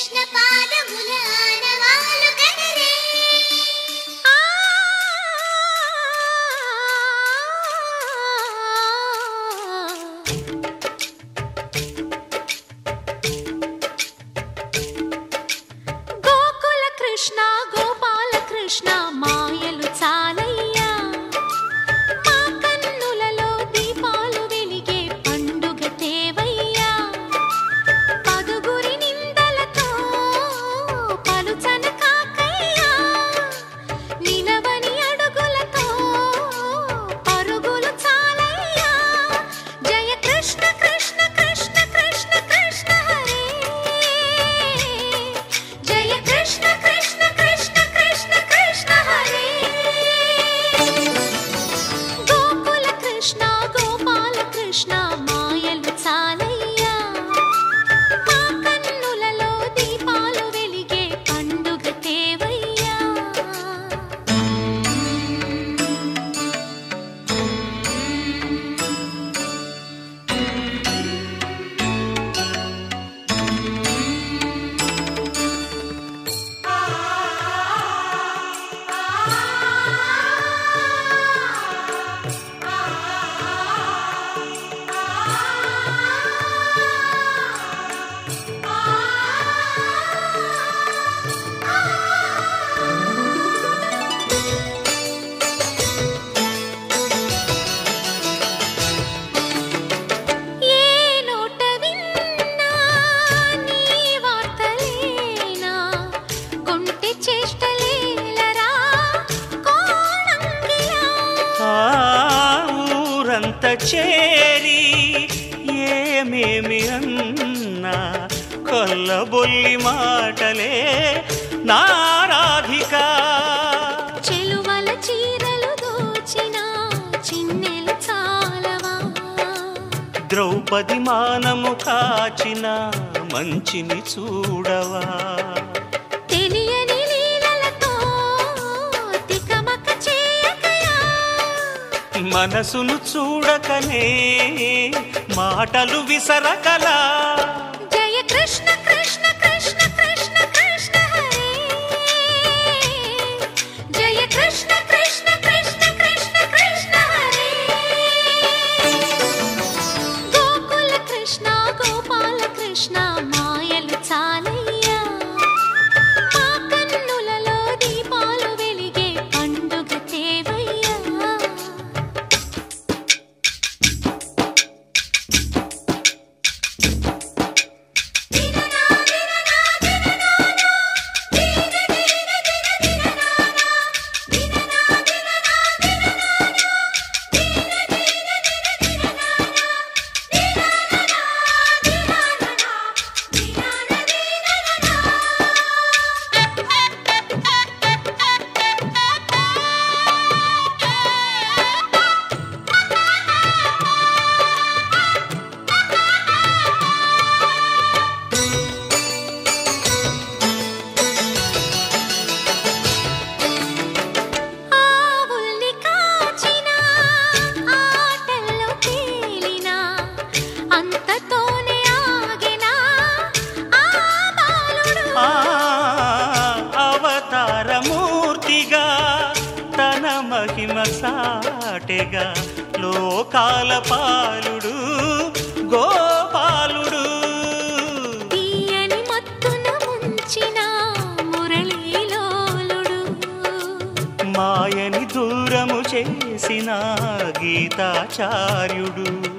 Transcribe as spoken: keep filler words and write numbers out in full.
కృష్ణ పాదముల ఆనవాలు కనరే గోకుల కృష్ణ గోపాల కృష్ణ మాయలు చాలయ్యా మా కన్నులలో దీపాలు వెలిగే పండుగ తేవయ్యా పదుగురి నిందలతో పలుచన కాకయ్యా నిలవని అడుగులతో పరుగులు చాలయ్యా జయ కృష్ణ కృష్ణ కృష్ణ కృష్ణ కృష్ణ హరే జయ కృష్ణ కృష్ణ కృష్ణ కృష్ణ కృష్ణ హరే గోకుల కృష్ణ గోపాల కృష్ణ మాయలు చాలయ్యా మా కన్నులలో దీపాలు వెలిగే పండుగ తేవయ్యా ఏ నోట విన్నా నీ వార్తలేనా కొంటె చేష్టలేలరా కోణంగిలా ఆ ఊరంత చేరి ఏమేమి అన్నా కొల్లబొల్లి మాటలే నారాధిక చెలువల చీరలు దోచిన చిన్నెలు చాలవా ద్రౌపది మానము కాచిన మంచిని చూడవా తెలియని లీలలతో తికమక చేయకయా మనసును చూడకనే మాటలు విసరకలా జయ కృష్ణ కృష్ణ కృష్ణ కృష్ణ కృష్ణ హరే జయ కృష్ణ కృష్ణ కృష్ణ కృష్ణ కృష్ణ హరే గోకుల కృష్ణ గోపాల కృష్ణ మాయలు చాలయ్యా మా కన్నులలో దీపాలు వెలిగే పండుగ తేవయ్యా ఆవుల్ని కాచిన ఆటల్లో తేలిన అంతతోనే ఆగిన ఆ బాలుడు ఆ అవతారమూర్తిగా తన మహిమ సాటెగా లోకాల పాలుడు గోపాలుడు తీయని మత్తున ముంచిన మురళీలోలుడు మాయని దూరము చేసిన గీతాచార్యుడు